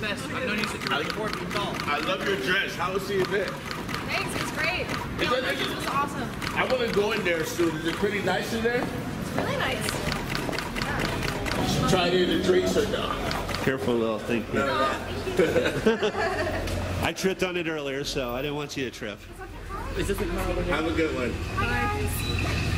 best. I've known you since you were 4 feet tall. I love your dress. How was the event? Thanks, it was great. This was awesome. I want to go in there soon. Is it pretty nice in there? It's really nice. Yeah. You should try to get the drinks or no? Careful, little thing. No, thank you. I tripped on it earlier, so I didn't want you to trip. Is this the car over here? Have a good one. Hi, guys.